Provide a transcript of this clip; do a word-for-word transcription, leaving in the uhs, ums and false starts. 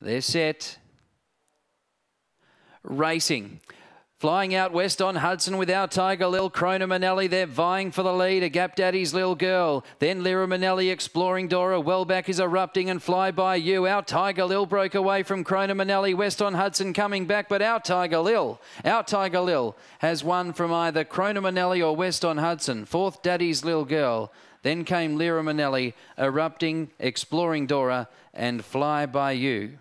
They're set. Racing. Flying out west on Hudson with our Tiger Lil. Krona Manelli, they're vying for the lead. A Gap Daddy's Lil Girl. Then Lyra Manelli, Exploring Dora. Well back is Erupting and Fly By You. Our Tiger Lil broke away from Krona Manelli. West on Hudson coming back, but our Tiger Lil, our Tiger Lil has won from either Krona Manelli or West on Hudson. Fourth, Daddy's Lil Girl. Then came Lyra Manelli, Erupting, Exploring Dora and Fly By You.